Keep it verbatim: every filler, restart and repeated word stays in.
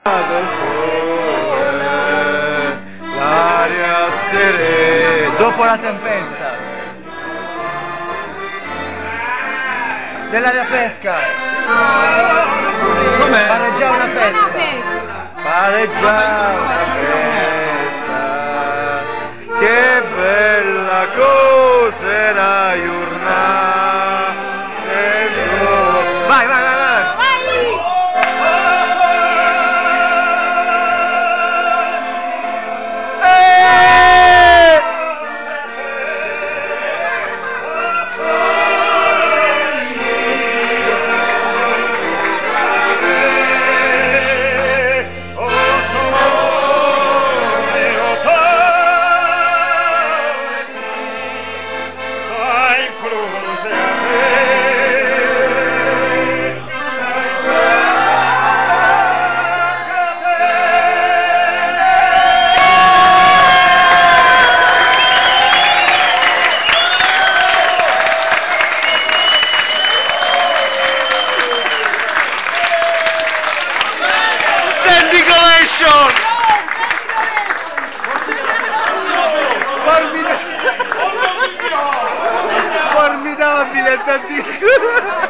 del sole, l'aria serena. Dopo la tempesta. Dell'aria fresca. Com'è? Pare già una festa. Pare già una festa. Che bella cosa era giornata. Vai, vai, vai, vai. Formidabile, tantissimo.